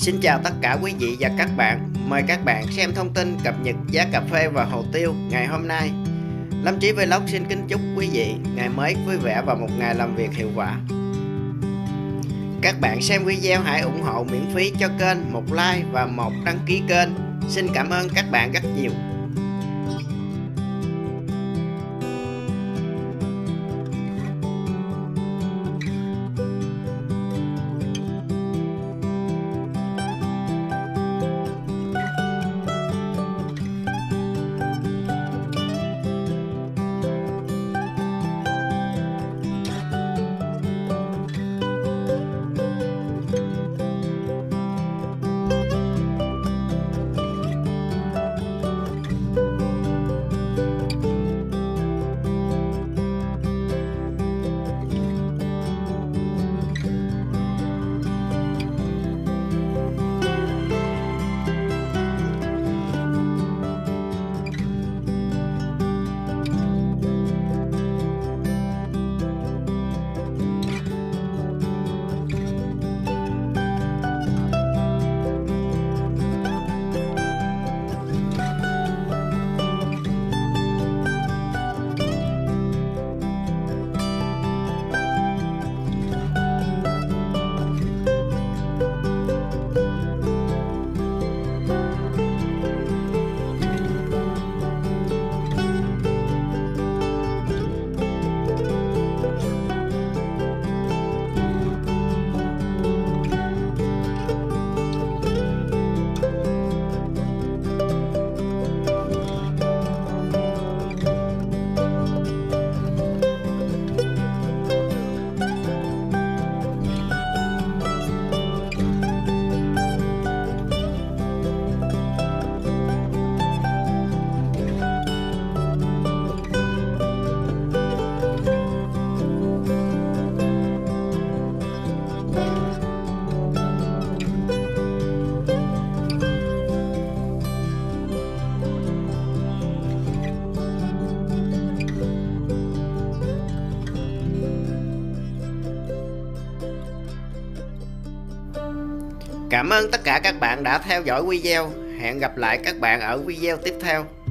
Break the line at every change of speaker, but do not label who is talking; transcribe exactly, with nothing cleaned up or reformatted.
Xin chào tất cả quý vị và các bạn. Mời các bạn xem thông tin cập nhật giá cà phê và hồ tiêu ngày hôm nay. Lâm Chí Vlog xin kính chúc quý vị ngày mới vui vẻ và một ngày làm việc hiệu quả. Các bạn xem video hãy ủng hộ miễn phí cho kênh một like và một đăng ký kênh. Xin cảm ơn các bạn rất nhiều. Cảm ơn tất cả các bạn đã theo dõi video. Hẹn gặp lại các bạn ở video tiếp theo.